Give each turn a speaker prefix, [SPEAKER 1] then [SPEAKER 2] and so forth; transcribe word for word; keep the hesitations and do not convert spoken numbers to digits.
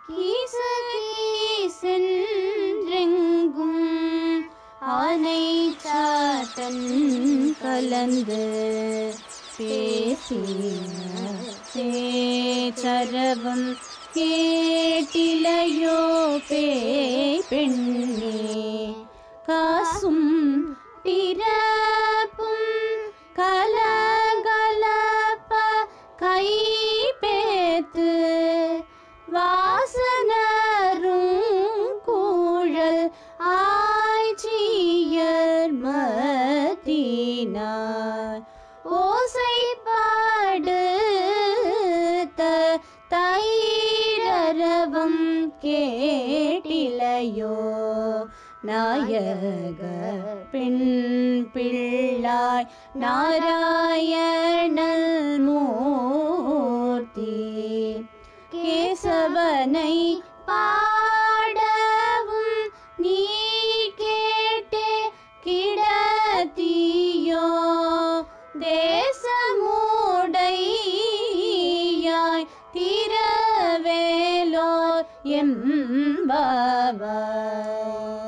[SPEAKER 1] கீச கீசென்றெங்கும் ஆனை சாத்தன் கலந்து பேசின பேச்சரவம் கேட்டிலையோ பேய் பெண்ணே காசும் பிறப்பும் கலகலப்ப கை பேத்து வாசனரும் கூழல் ஆய்ச்சியர் மத்தினார் ஓசைப்பாடு தைரரவம் கேட்டிலையோ நாயக பெண் பிள்ளாய் நாராயணல் மூர்த்தி கேசவனை பாடவும் நீ கேட்டே கிடத்தியோ தேசமுடையாய் திரவேலோர் எம்பாவாய்.